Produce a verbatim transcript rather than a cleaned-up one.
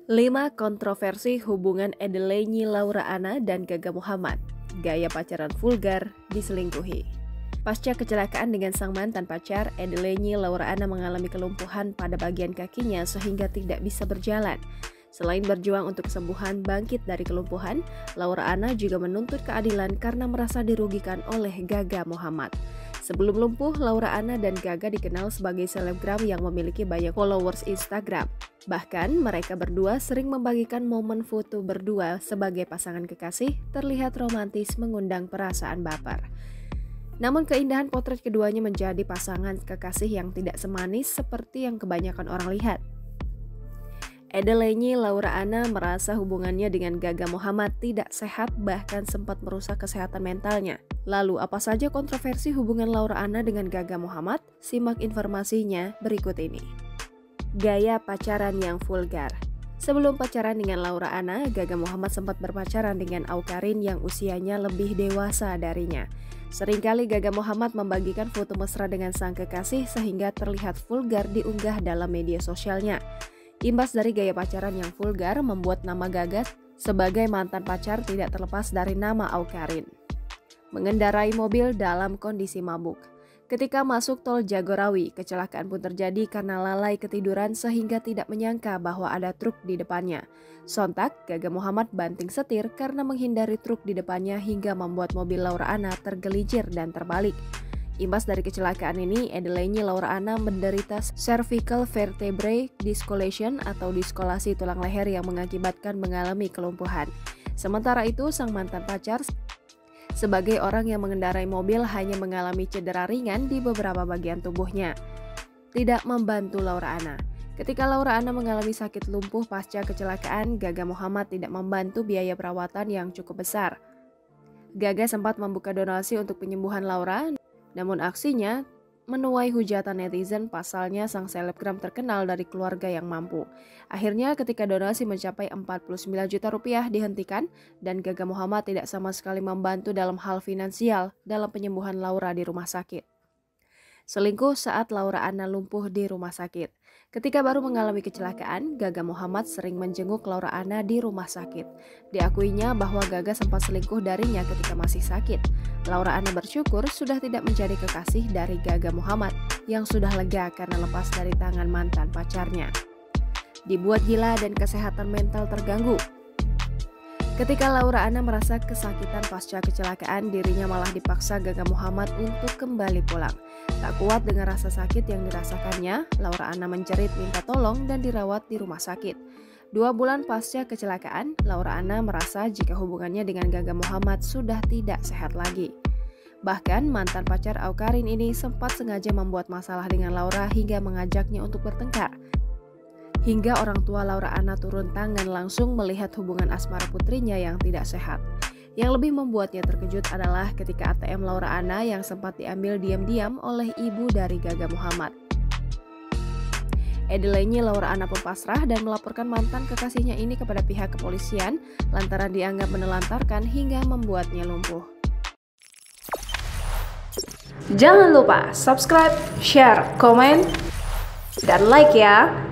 lima kontroversi hubungan Edelenyi Laura Anna dan Gaga Muhammad. Gaya pacaran vulgar diselingkuhi. Pasca kecelakaan dengan sang mantan pacar, Edelenyi Laura Anna mengalami kelumpuhan pada bagian kakinya sehingga tidak bisa berjalan. Selain berjuang untuk kesembuhan bangkit dari kelumpuhan, Laura Anna juga menuntut keadilan karena merasa dirugikan oleh Gaga Muhammad. Sebelum lumpuh, Laura Anna dan Gaga dikenal sebagai selebgram yang memiliki banyak followers Instagram. Bahkan, mereka berdua sering membagikan momen foto berdua sebagai pasangan kekasih terlihat romantis mengundang perasaan baper. Namun keindahan potret keduanya menjadi pasangan kekasih yang tidak semanis seperti yang kebanyakan orang lihat. Edelenyi Laura Anna merasa hubungannya dengan Gaga Muhammad tidak sehat, bahkan sempat merusak kesehatan mentalnya. Lalu apa saja kontroversi hubungan Laura Anna dengan Gaga Muhammad? Simak informasinya berikut ini. Gaya pacaran yang vulgar. Sebelum pacaran dengan Laura Anna, Gaga Muhammad sempat berpacaran dengan Awkarin yang usianya lebih dewasa darinya. Seringkali Gaga Muhammad membagikan foto mesra dengan sang kekasih sehingga terlihat vulgar diunggah dalam media sosialnya. Imbas dari gaya pacaran yang vulgar membuat nama Gaga sebagai mantan pacar tidak terlepas dari nama Awkarin. Mengendarai mobil dalam kondisi mabuk. Ketika masuk tol Jagorawi, kecelakaan pun terjadi karena lalai ketiduran sehingga tidak menyangka bahwa ada truk di depannya. Sontak, Gaga Muhammad banting setir karena menghindari truk di depannya hingga membuat mobil Laura Anna tergelincir dan terbalik. Imbas dari kecelakaan ini, Edelenyi Laura Anna menderita cervical vertebrae discolation atau diskolasi tulang leher yang mengakibatkan mengalami kelumpuhan. Sementara itu, sang mantan pacar sebagai orang yang mengendarai mobil hanya mengalami cedera ringan di beberapa bagian tubuhnya. Tidak membantu Laura Anna. Ketika Laura Anna mengalami sakit lumpuh pasca kecelakaan, Gaga Muhammad tidak membantu biaya perawatan yang cukup besar. Gaga sempat membuka donasi untuk penyembuhan Laura, namun aksinya menuai hujatan netizen pasalnya sang selebgram terkenal dari keluarga yang mampu. Akhirnya ketika donasi mencapai empat puluh sembilan juta rupiah dihentikan dan Gaga Muhammad tidak sama sekali membantu dalam hal finansial dalam penyembuhan Laura di rumah sakit. Selingkuh saat Laura Anna lumpuh di rumah sakit. Ketika baru mengalami kecelakaan, Gaga Muhammad sering menjenguk Laura Anna di rumah sakit. Diakuinya bahwa Gaga sempat selingkuh darinya ketika masih sakit. Laura Anna bersyukur sudah tidak menjadi kekasih dari Gaga Muhammad yang sudah lega karena lepas dari tangan mantan pacarnya. Dibuat gila dan kesehatan mental terganggu. Ketika Laura Anna merasa kesakitan pasca kecelakaan, dirinya malah dipaksa Gaga Muhammad untuk kembali pulang. Tak kuat dengan rasa sakit yang dirasakannya, Laura Anna menjerit minta tolong dan dirawat di rumah sakit. Dua bulan pasca kecelakaan, Laura Anna merasa jika hubungannya dengan Gaga Muhammad sudah tidak sehat lagi. Bahkan mantan pacar Awkarin ini sempat sengaja membuat masalah dengan Laura hingga mengajaknya untuk bertengkar. Hingga orang tua Laura Anna turun tangan langsung melihat hubungan asmara putrinya yang tidak sehat. Yang lebih membuatnya terkejut adalah ketika A T M Laura Anna yang sempat diambil diam-diam oleh ibu dari Gaga Muhammad. Edelenyi Laura Anna pun pasrah dan melaporkan mantan kekasihnya ini kepada pihak kepolisian lantaran dianggap menelantarkan hingga membuatnya lumpuh. Jangan lupa subscribe, share, komen, dan like ya!